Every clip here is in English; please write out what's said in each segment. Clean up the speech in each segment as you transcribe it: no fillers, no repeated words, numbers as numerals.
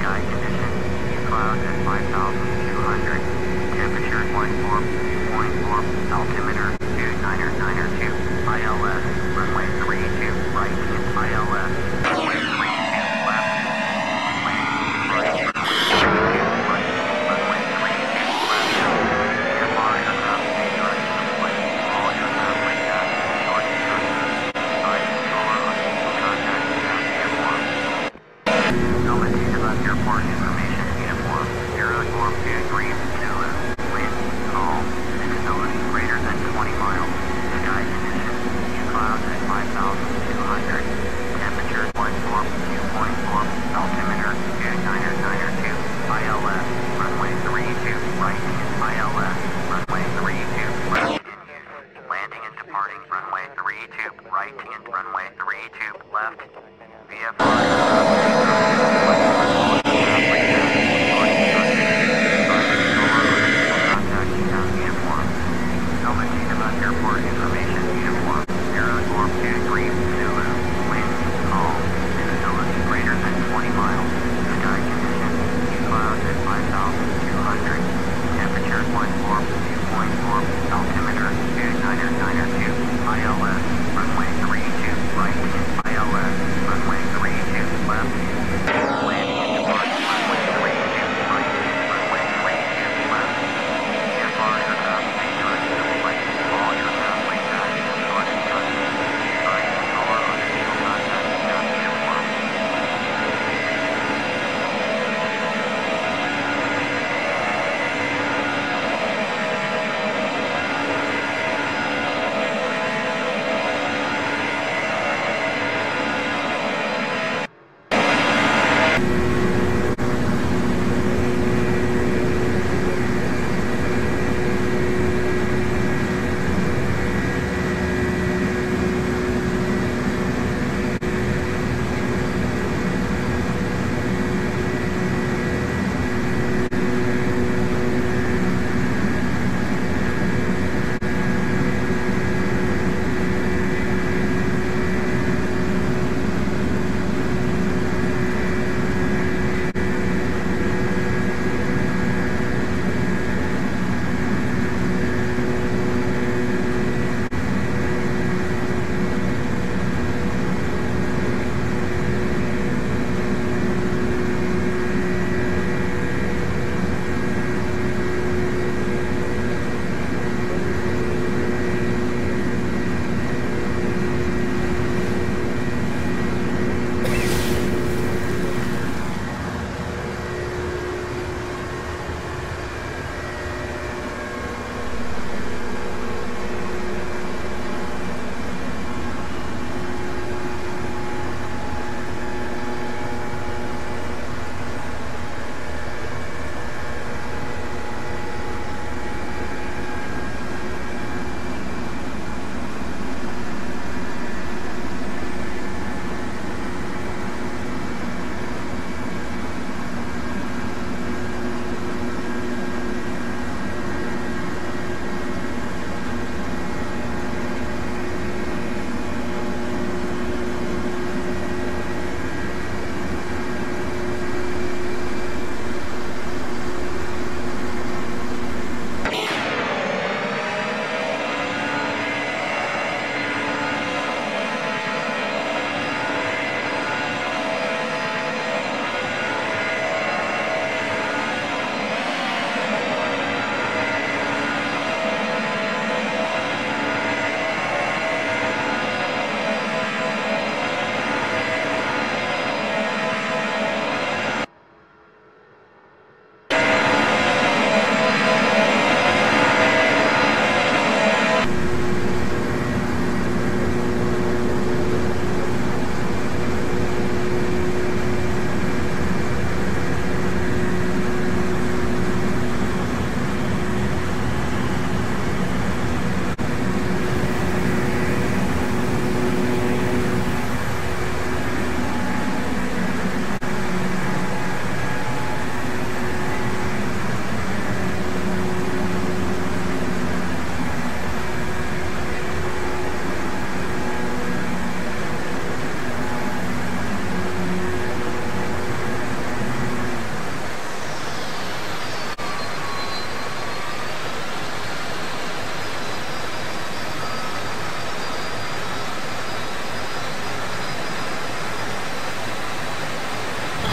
sky conditions, clouds at 5,200, temperature 14.4, altimeter 29902, ILS, runway 32, right in ILS, runway 32, left, runway right, runway 32, right, runway 32, left, VFR aircraft may direction of flight, all aircraft radar, short instructions, side controller on vehicle contact, uniform. Altitude above airport information uniform 0 North 2 Green Zulu. Wind, calm, visibility greater than 20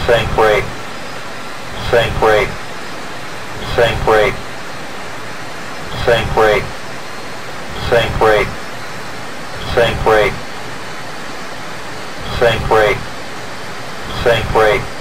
Sink rate. Sink rate. Sink rate. Sink rate. Sink rate. Sink rate. Sink rate. Sink rate.